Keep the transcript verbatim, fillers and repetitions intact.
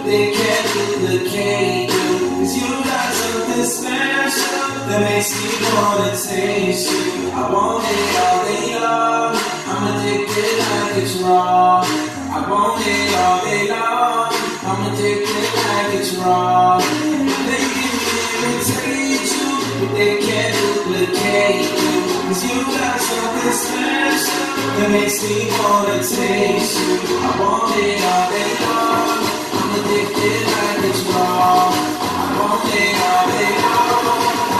they can't duplicate you. Cause you got something special that makes me wanna taste you. I want it all day long, I'm addicted like it's wrong. I want it all day long, I'm addicted like it's wrong. They can imitate you, but they can't duplicate you. Cause you got something special that makes me wanna taste you. I want it all day long, I'm addicted like it's wrong. I want it all day long.